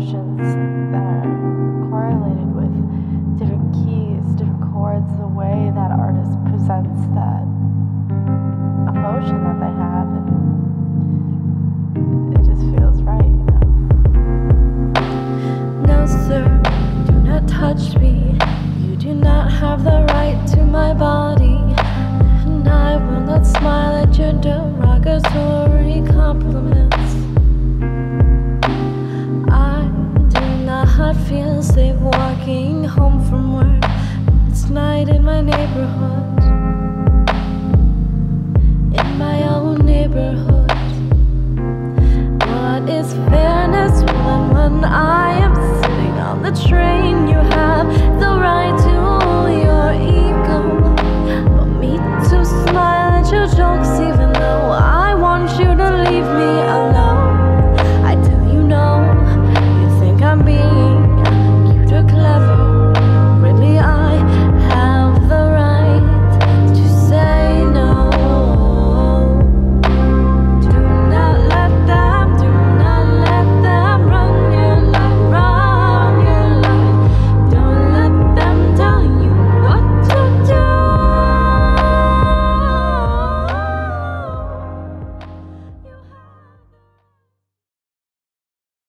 emotions that are correlated with different keys, different chords, the way that artist presents that emotion that they have, and it just feels right, you know. No, sir, do not touch me. You do not have the right to my body, and I will not smile at your derogatory compliments. I do not feel safe walking home from work. It's night in my neighborhood, in my own neighborhood. What is fairness when I am sitting on the train? You have the